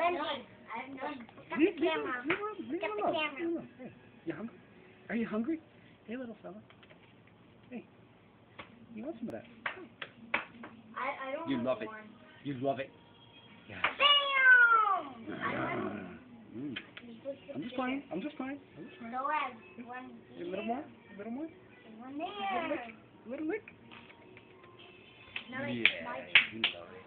I'm done. Get the camera. Get the camera. Hey, you hungry? Are you hungry? Hey, little fella. Hey, you want some of that? I don't You want love it. one. You love it. Yeah. Bam! I'm just playing. I'm just playing. Go ahead. One A little more? A little more? One there. A little lick? No, Yeah, it's you love it.